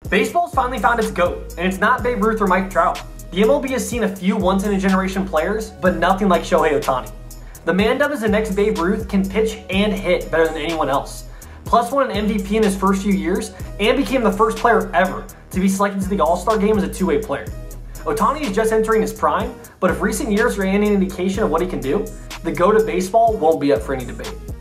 Baseball's finally found its GOAT, and it's not Babe Ruth or Mike Trout. The MLB has seen a few once-in-a-generation players, but nothing like Shohei Ohtani. The man dubbed as the next Babe Ruth can pitch and hit better than anyone else. Plus won an MVP in his first few years, and became the first player ever to be selected to the All-Star game as a two-way player. Ohtani is just entering his prime, but if recent years are any indication of what he can do, the GOAT of baseball won't be up for any debate.